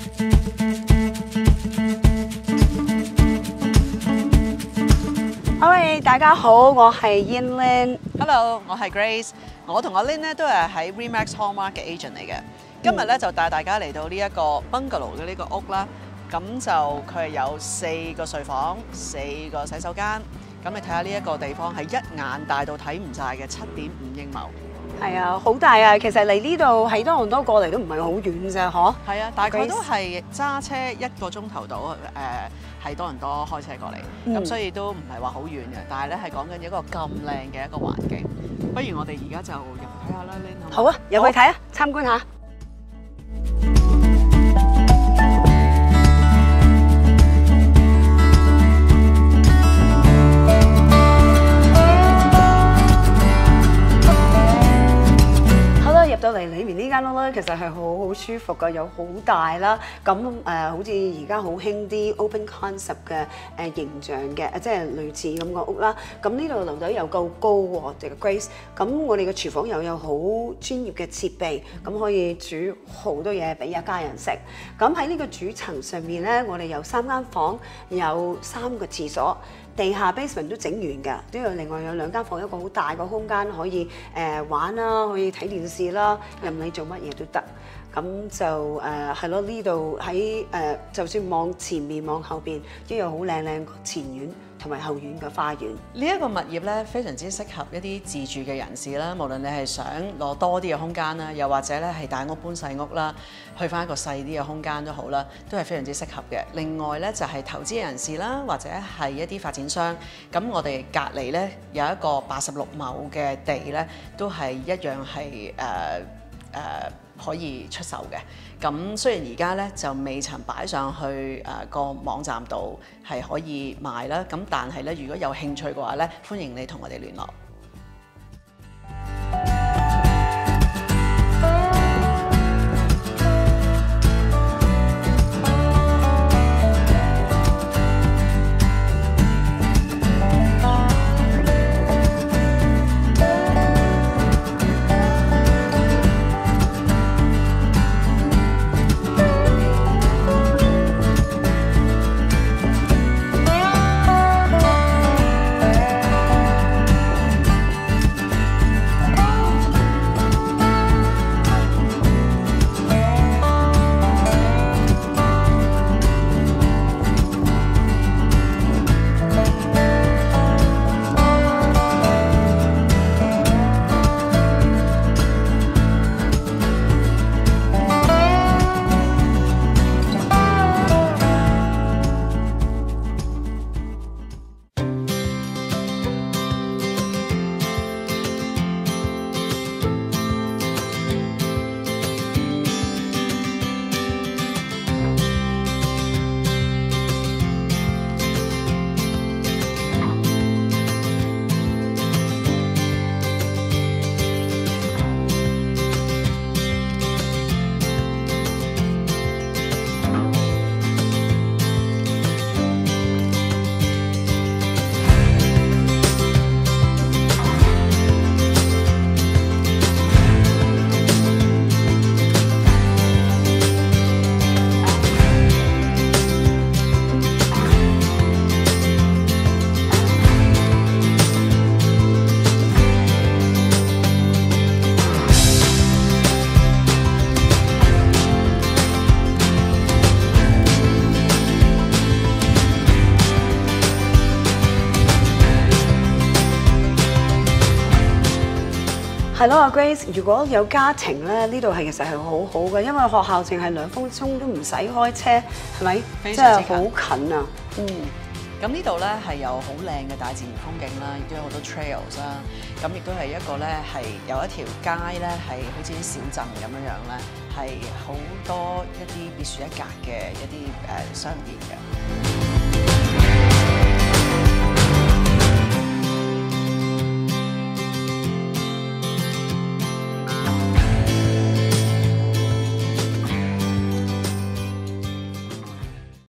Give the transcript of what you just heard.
Hi， 大家好，我係 Yin Lin。Hello， 我係 Grace。我同阿 Lin 咧都係喺 Remax Hallmark 嘅 agent 嚟嘅。今日咧就帶大家嚟到呢一個 bungalow 嘅呢個屋啦。咁就佢係有4個睡房、4個洗手間。咁你睇下呢一個地方係一眼大到睇唔晒嘅7.5英畝。 係啊，好大啊！其實嚟呢度喺多倫多過嚟都唔係好遠啫，嗬？ 係啊，大概都係揸車1個鐘頭到喺多倫多開車過嚟，咁所以都唔係話好遠嘅。但係咧係講緊一個咁靚嘅一個環境，不如我哋而家就入去睇下啦 ，Lin。 好啊，入去睇啊，參觀下。入到嚟裏面呢間屋咧，其實係好舒服㗎，有好大啦。咁好似而家好興啲 open concept 嘅形象嘅，即係類似咁個屋啦。咁呢度樓底又夠高喎，嘅 Grace。咁我哋嘅廚房又有好專業嘅設備，咁可以煮好多嘢俾一家人食。咁喺呢個主層上面咧，我哋有3間房，有3個廁所。地下 basement 都整完㗎，都有另外有2間房，一個好大個空間可以玩啦，可以睇電視啦，任你做乜嘢都得。咁就係咯，呢度喺就算望前面望後邊，都有好靚靚前院同埋後院嘅花園。呢一個物業咧，非常之適合一啲自住嘅人士啦。無論你係想攞多啲嘅空間啦，又或者咧係大屋搬細屋啦，去翻一個細啲嘅空間都好啦，都係非常之適合嘅。另外咧就係投資嘅人士啦，或者係一啲發展商。咁我哋隔離咧有一個86畝嘅地咧，都係一樣係可以出售嘅。咁雖然而家咧就未曾擺上去個網站度係可以賣啦，咁但係咧如果有興趣嘅話咧，歡迎你同我哋聯絡。 係咯，阿 Grace， 如果有家庭咧，呢度係其實係好好嘅，因為學校淨係2分鐘都唔使開車，係咪？ 非常之真係好近啊！ 咁呢度咧係有好靚嘅大自然風景啦，亦都有好多 trails 啦。咁亦都係一個咧係有一條街咧係好似啲小鎮咁樣咧，係好多一啲別樹一格嘅一啲商店嘅。